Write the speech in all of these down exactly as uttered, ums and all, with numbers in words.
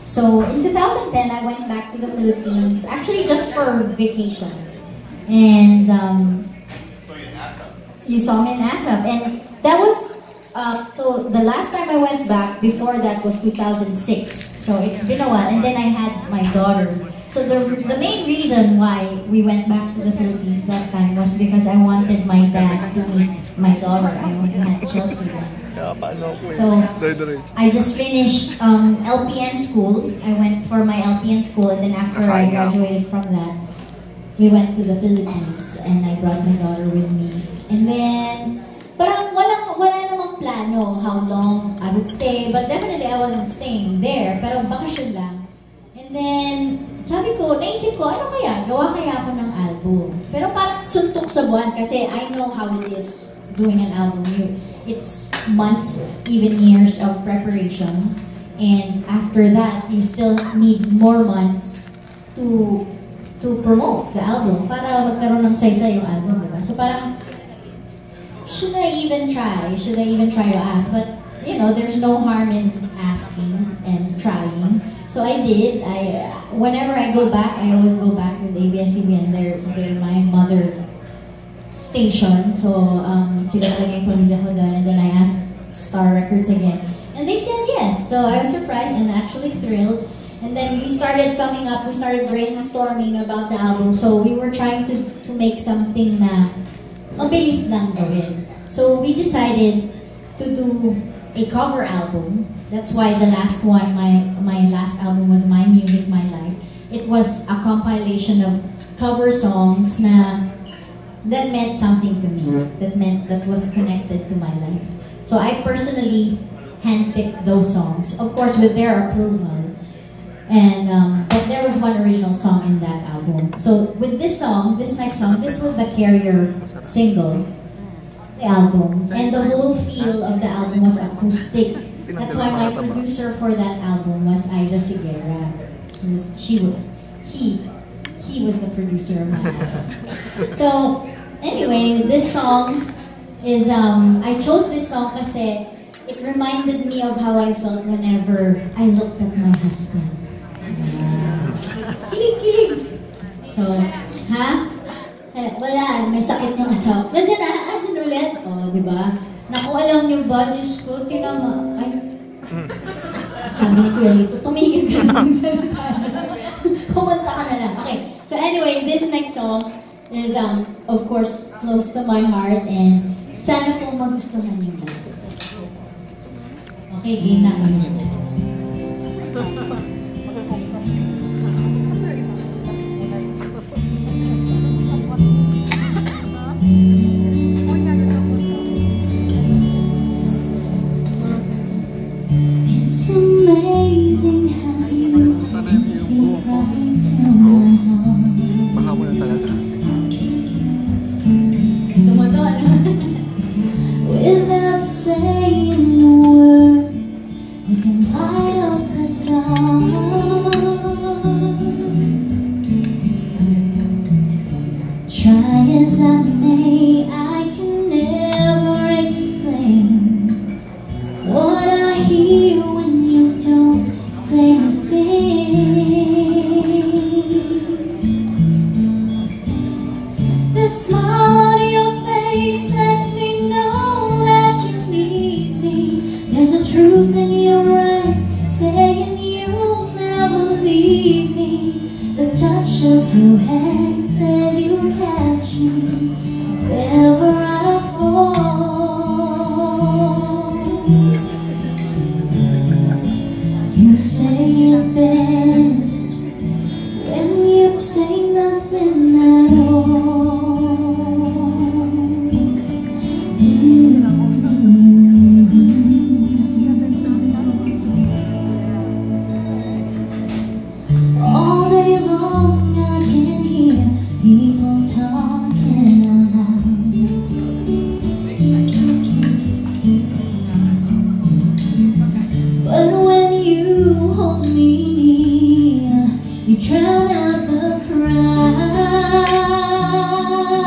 So in two thousand ten, I went back to the Philippines, actually just for vacation. And um, you saw me in ASAP. And that was, uh, so the last time I went back before that was two thousand six. So it's been a while. And then I had my daughter. So the, the main reason why we went back to the Philippines that time was because I wanted my dad to meet my daughter. I only had Chelsea then. So I just finished um, L P N school. I went for my L P N school, and then after I graduated from that, we went to the Philippines and I brought my daughter with me. And then, parang walang, wala namang plano how long I would stay, but definitely I wasn't staying there, pero bakasyon lang. And then, sabi ko, naisip ko, ano kaya? Gawa kaya ako ng album. Pero parang suntok sa buwan kasi I know how it is doing an album. You, it's months, even years of preparation. And after that, you still need more months to to promote the album para magkaroon ng saysay yung album, diba? So parang, should I even try? Should I even try to ask? But, you know, there's no harm in asking and trying. So I did. I whenever I go back, I always go back with A B S C B N. They're, they're my mother station. So um, sila talaga yung pamilya ko doon. And then I asked Star Records again. And they said yes. So I was surprised and actually thrilled. And then we started coming up, we started brainstorming about the album. So we were trying to, to make something na mabilis lang gawin. So we decided to do a cover album. That's why the last one, my, my last album was My Music, My Life. It was a compilation of cover songs na that meant something to me, that meant, that was connected to my life. So I personally handpicked those songs, of course with their approval. And um, but there was one original song in that album. So with this song, this next song, this was the carrier single, the album, and the whole feel of the album was acoustic. That's why my producer for that album was Isa Sigera. He was, she was, he, he was the producer of my album. So anyway, this song is um, I chose this song kasi it reminded me of how I felt whenever I looked at my husband. Kilig-kilig. So, ha? Wala, may sakit yung asawa. Nandiyan na, andyan ulit. O, oh, di ba? Naku, alam niyo ba, Diyos ko, tinama. Ay. Sabi ni Kuya Lito, tumigil ka lang sa pumunta ka na lang. Okay. So anyway, this next song is, um, of course, close to my heart. And sana po magustuhan niyo lang. Okay, game na. It's amazing how you can speak right to my heart. Baka mo na talaga. Sumadon. Without saying a word, you can light up the dark. Try as I may, I can never explain what I hear when you don't say a thing. The smile on your face lets me know that you need me. There's a truth in your eyes saying you'll never leave me. The touch of your hand says you'll catch me if ever I fall. You say it best when you say nothing at all. Mm-hmm. All day long I can hear people talking out loud. But when you hold me near, you drown out the crowd.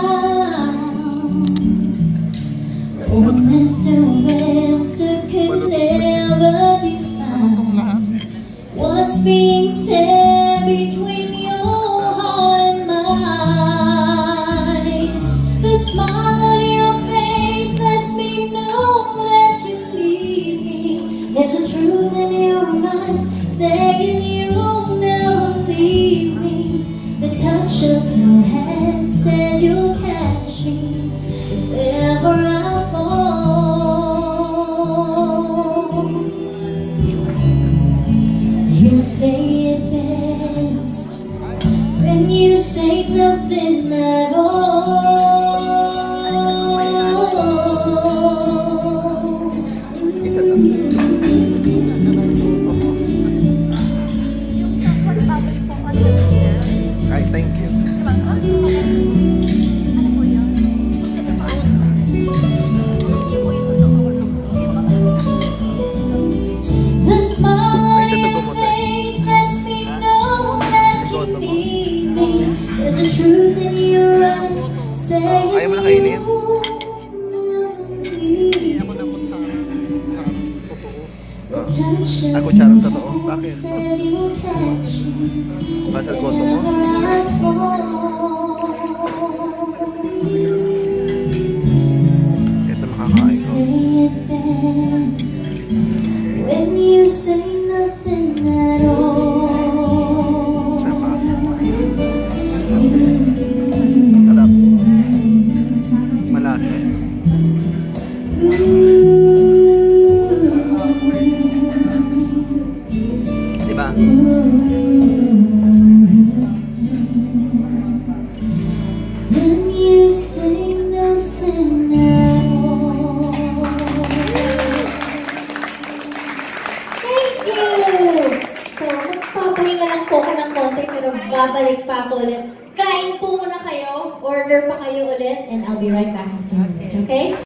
saying you'll never leave me. The touch of your hand says you'll catch me if ever I fall. You say it best when you say nothing at all. Ay, thank you. The smile on your face lets me know that you need me. There's a truth in your eyes saying Ayaw mo na kainin? Ako charang totoo. Bakit? Bakit goto mo? Ito makakain ko. When you say nothing at all. Sarap. Sarap. Malasa. Diba? When you say nothing at all. Thank you! So, magpapahinga lang po ko ng konti pero babalik pa ako ulit. Kain po muna kayo, order pa kayo ulit, and I'll be right back in a few minutes, okay?